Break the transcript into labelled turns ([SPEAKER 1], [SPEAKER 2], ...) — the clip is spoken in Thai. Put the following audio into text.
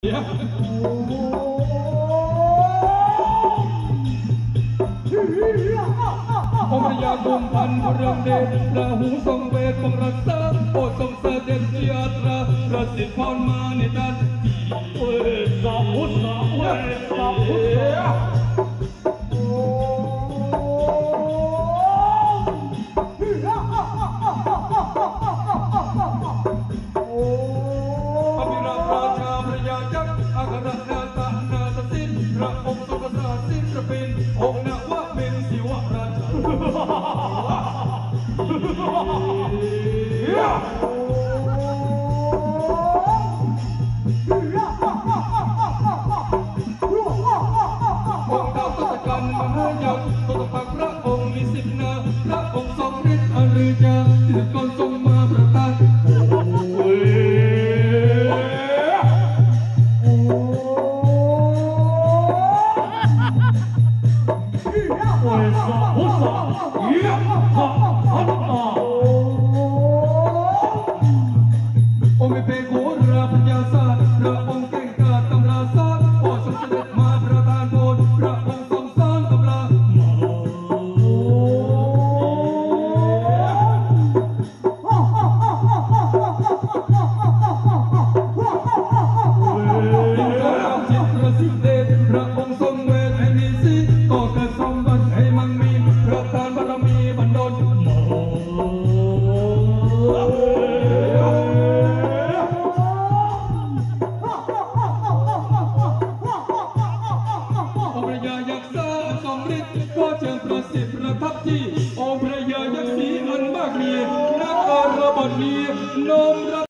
[SPEAKER 1] พระยากุมพันธ์เรื่องเดชราหูทรงเวทปกรักษาโอทรงเสด็จเจียตราประสิทธิ์พรมานิตันเวสาพุทธเวสาพุทธ